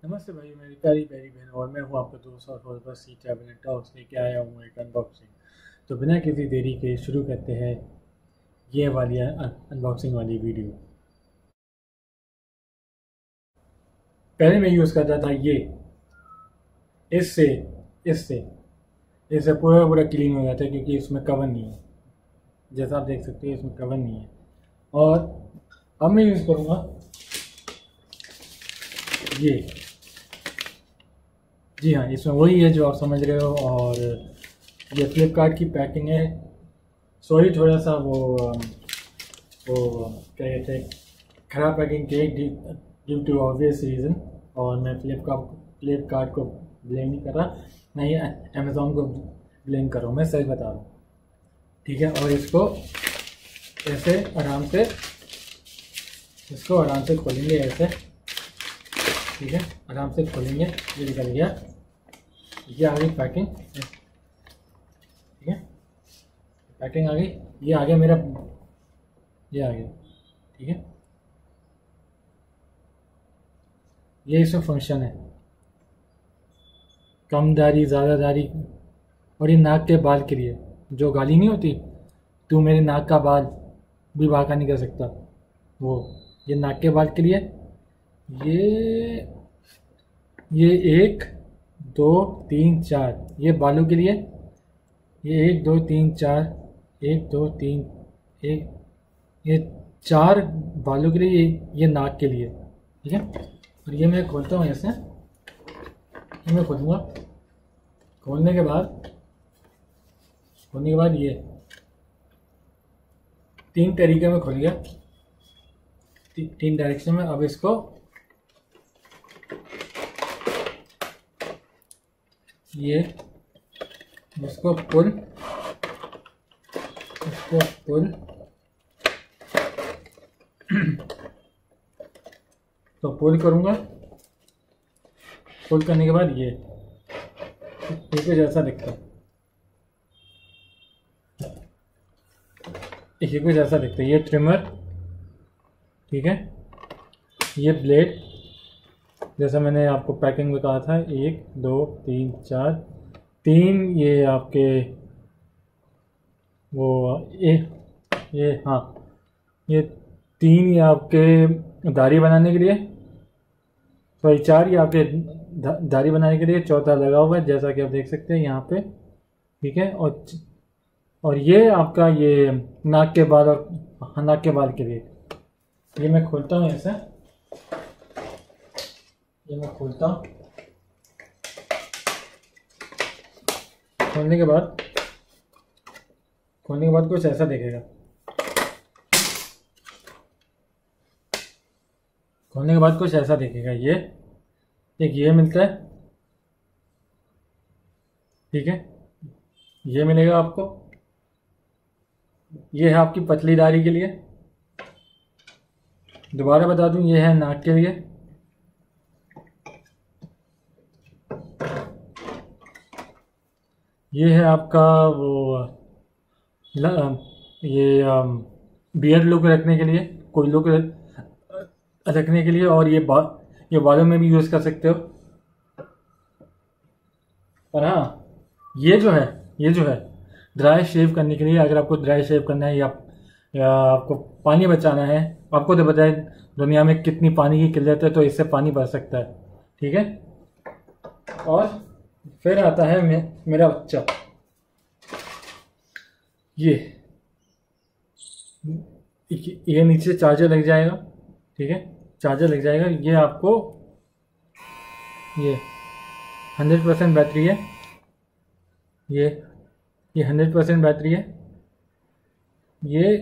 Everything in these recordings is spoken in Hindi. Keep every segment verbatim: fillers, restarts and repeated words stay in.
नमस्ते भाई, मेरी प्यारी प्यारी बहन और मैं हूँ आपका दोस्त और होस्ट बस सी ट्रैवल टॉक्स लेके आया हूँ एक अनबॉक्सिंग। तो बिना किसी देरी के शुरू करते हैं ये वाली अनबॉक्सिंग वाली वीडियो। पहले मैं यूज़ करता था ये, इससे इससे इससे पूरा पूरा क्लीन हो जाता है क्योंकि इसमें कवर नहीं है। जैसा आप देख सकते हैं इसमें कवर नहीं है। और अब मैं यूज़ करूँगा ये। जी हाँ, इसमें वही है जो आप समझ रहे हो। और ये फ्लिपकार्ट की पैकिंग है। सॉरी, थोड़ा सा वो वो क्या कहते हैं, ख़राब पैकिंग की ड्यू टू ऑब्वियस रीज़न। और मैं फ्लिपकार्ट फ्लिपकार्ट को ब्लेम नहीं कर रहा, मैं ये अमेज़ॉन को ब्लेम कर रहा हूँ। मैं सच बता रहा हूँ, ठीक है। और इसको ऐसे आराम से इसको आराम से खोलेंगे ऐसे, ठीक है। आराम से खोलेंगे, ये निकल गया। ये आ गई पैकिंग, ठीक है। पैकिंग आ गई, ये आ गया मेरा, ये आ गया, ठीक है। ये इसमें फंक्शन है, कम दाढ़ी ज़्यादा दाढ़ी। और ये नाक के बाल के लिए, जो गाली नहीं होती, तू मेरे नाक का बाल भी बाका नहीं कर सकता, वो ये नाक के बाल के लिए। ये ये एक दो तीन चार, ये बालों के लिए। ये एक दो तीन चार, एक दो तीन, एक, ये चार बालों के लिए, ये ये नाक के लिए, ठीक है। और ये मैं खोलता हूँ ऐसे, ये मैं खोलूँगा। खोलने के बाद खोलने के बाद ये तीन तरीके में खुल गया, ती, तीन डायरेक्शन में। अब इसको ये इसको पुल इसको पुल तो पुल करूँगा। पुल करने के बाद ये ये कुछ ऐसा दिखता है, ये कुछ ऐसा दिखता है। ये ट्रिमर, ठीक है। ये ब्लेड, जैसा मैंने आपको पैकिंग में कहा था, एक दो तीन चार, तीन ये आपके वो ये ये हाँ, ये तीन ये आपके दाढ़ी बनाने के लिए, सॉरी चार ये आपके दाढ़ी बनाने के लिए, चौथा लगा हुआ है जैसा कि आप देख सकते हैं यहाँ पे, ठीक है। और और ये आपका ये नाक के बाल और नाक के बाल के लिए। ये मैं खोलता हूँ ऐसे, ये मैं खोलता हूँ। खोलने के बाद खोलने के बाद कुछ ऐसा दिखेगा। खोलने के बाद कुछ ऐसा दिखेगा। ये एक ये मिलता है, ठीक है। ये मिलेगा आपको। ये है आपकी पतली दाढ़ी के लिए। दोबारा बता दूं, ये है नाक के लिए। ये है आपका वो ल, ये बियर्ड लुक रखने के लिए, कोई लुक रखने के लिए। और ये बा ये बालों में भी यूज़ कर सकते हो। और हाँ, ये जो है ये जो है ड्राई शेव करने के लिए। अगर आपको ड्राई शेव करना है या या आपको पानी बचाना है, आपको तो बताए दुनिया में कितनी पानी की किल्लत है, तो इससे पानी बच सकता है, ठीक है। और फिर आता है मे, मेरा बच्चा, ये ये नीचे चार्जर लग जाएगा, ठीक है। चार्जर लग जाएगा। ये आपको ये हंड्रेड परसेंट बैटरी है। ये ये हंड्रेड परसेंट बैटरी है। ये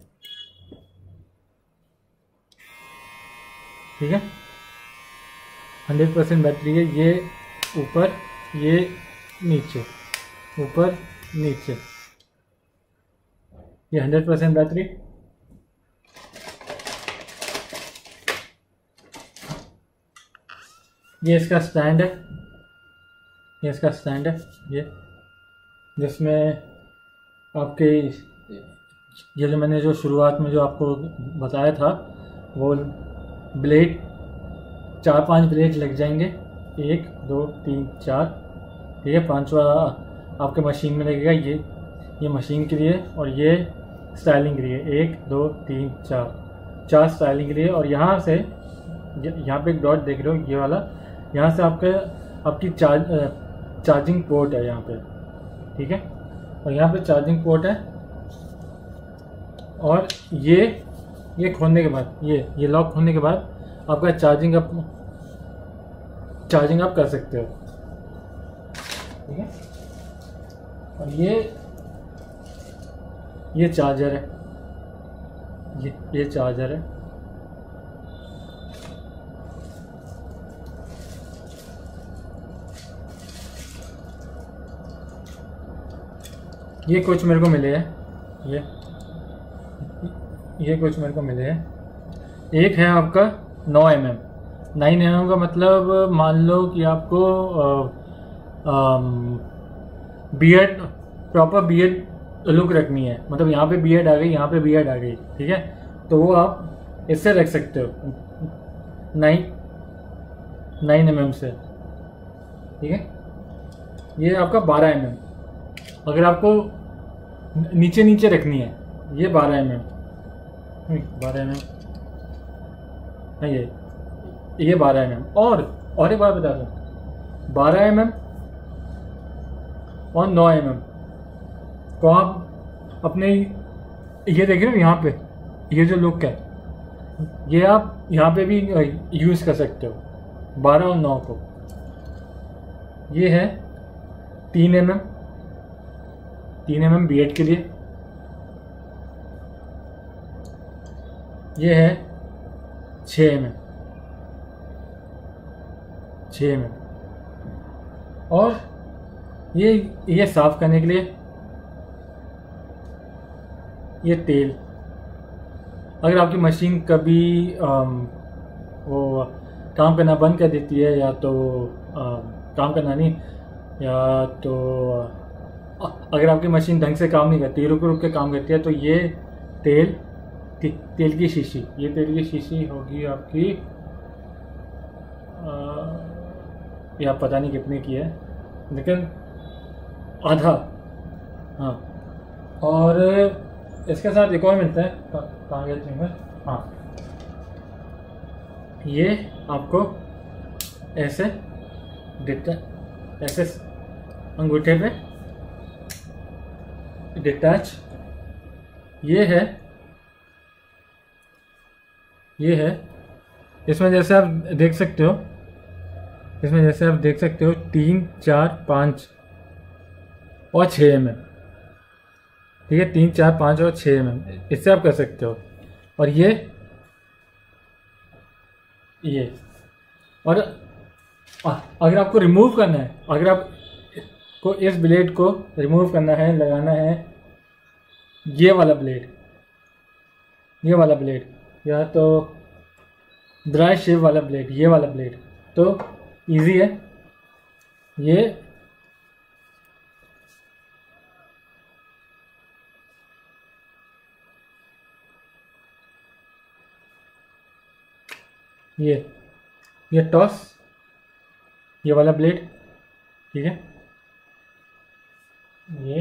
ठीक है, हंड्रेड परसेंट बैटरी है। ये ऊपर, ये नीचे, ऊपर नीचे, ये हंड्रेड परसेंट बैटरी। ये इसका स्टैंड है, ये इसका स्टैंड है, ये जिसमें आपके ये जो मैंने जो शुरुआत में जो आपको बताया था, वो ब्लेड चार पांच ब्लेड लग जाएंगे, एक दो तीन चार, ठीक है। पांचवा आपके मशीन में लगेगा, ये ये मशीन के लिए और ये स्टाइलिंग के लिए, एक दो तीन चार, चार स्टाइलिंग के लिए। और यहाँ से यहाँ पे एक डॉट देख रहे हो ये वाला, यहाँ से आपके आपकी चार्ज चार्जिंग पोर्ट है यहाँ पे, ठीक है। और यहाँ पे चार्जिंग पोर्ट है, और ये ये खोलने के बाद, ये ये लॉक खोलने के बाद आपका चार्जिंग आप चार्जिंग आप कर सकते हो, ठीक है। और ये ये चार्जर है, ये ये चार्जर है। ये कुछ मेरे को मिले हैं, ये ये कुछ मेरे को मिले हैं। एक है आपका नौ M M, nine M M का मतलब मान लो कि आपको बियर्ड, प्रॉपर बियर्ड लुक रखनी है, मतलब यहाँ पे बियर्ड आ गई, यहाँ पे बियर्ड आ गई, ठीक है। तो वो आप इससे रख सकते हो, नाइन नाइन एम एम से, ठीक है। ये आपका बारह एम एम, अगर आपको नीचे नीचे रखनी है, ये बारह एम एम, बारह एम एम है ये ये बारह एम एम। और और एक बात बता दूँ, बारह एम एम और नौ एम एम को आप अपने, ये देख रहे हो यहाँ पे, ये जो लुक है, ये आप यहाँ पे भी यूज़ कर सकते हो, बारह और नौ को। ये है तीन एम एम, तीन एम एम बी एड के लिए। ये है छः एम एम, छः एम एम। और ये ये साफ करने के लिए ये तेल, अगर आपकी मशीन कभी आम, वो काम करना बंद कर देती है, या तो आ, काम करना नहीं, या तो आ, अगर आपकी मशीन ढंग से काम नहीं करती, रुक रुक के काम करती है, तो ये तेल ते, तेल की शीशी, ये तेल की शीशी होगी आपकी, या पता नहीं कितने की है, लेकिन आधा, हाँ। और इसके साथ एक और मिलता है, कहाँ गया तुम्हें, हाँ, ये आपको ऐसे डिटा ऐसे अंगूठे पे डिटैच, ये है ये है इसमें जैसे आप देख सकते हो, इसमें जैसे आप देख सकते हो तीन चार पाँच और छः एम एम, ठीक है, तीन चार पाँच और छः एम एम, इससे आप कर सकते हो। और ये ये और अगर आपको रिमूव करना है, अगर आप को इस ब्लेड को रिमूव करना है, लगाना है ये वाला ब्लेड, ये वाला ब्लेड, या तो ड्राई शेव वाला ब्लेड, ये वाला ब्लेड, तो इजी है। ये ये ये टॉस, ये वाला ब्लेड, ठीक है। ये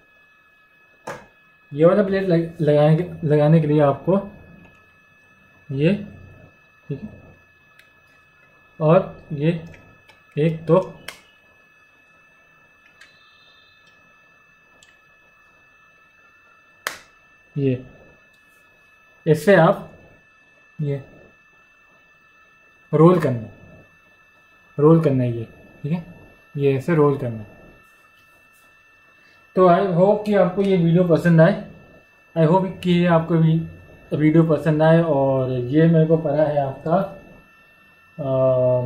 ये वाला ब्लेड लग, लगाने के लगाने के लिए आपको ये, ठीक है, और ये एक दो, ये इससे आप ये रोल करना है, रोल करना है ये, ठीक है, ये ऐसे रोल करना है। तो आई होप कि आपको ये वीडियो पसंद आए, आई होप कि आपको भी वीडियो पसंद आए। और ये मेरे को पड़ा है आपका आ,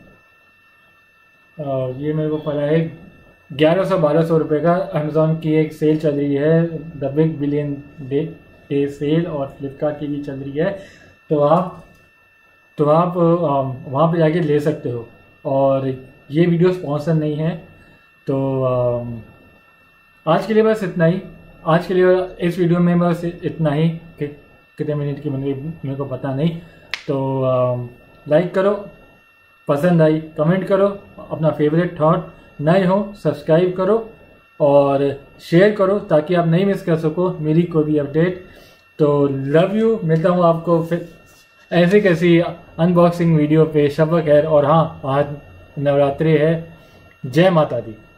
आ, ये मेरे को पड़ा है ग्यारह सौ बारह सौ रुपये का। अमेज़ॉन की एक सेल चल रही है, the big billion day day sale, और फ्लिपकार्ट की भी चल रही है। तो आप तो आप वहाँ पे जाके ले सकते हो। और ये वीडियो स्पॉन्सर नहीं है। तो आ, आज के लिए बस इतना ही। आज के लिए इस वीडियो में बस इतना ही, कि कितने मिनट की बन गई मेरे को पता नहीं। तो आ, लाइक करो, पसंद आई कमेंट करो, अपना फेवरेट थॉट, नए हो सब्सक्राइब करो और शेयर करो ताकि आप नहीं मिस कर सको मेरी कोई भी अपडेट। तो लव यू, मिलता हूँ आपको फिर ऐसी कैसी अनबॉक्सिंग वीडियो पे। शब खैर, और हाँ आज नवरात्रि है। जय माता दी।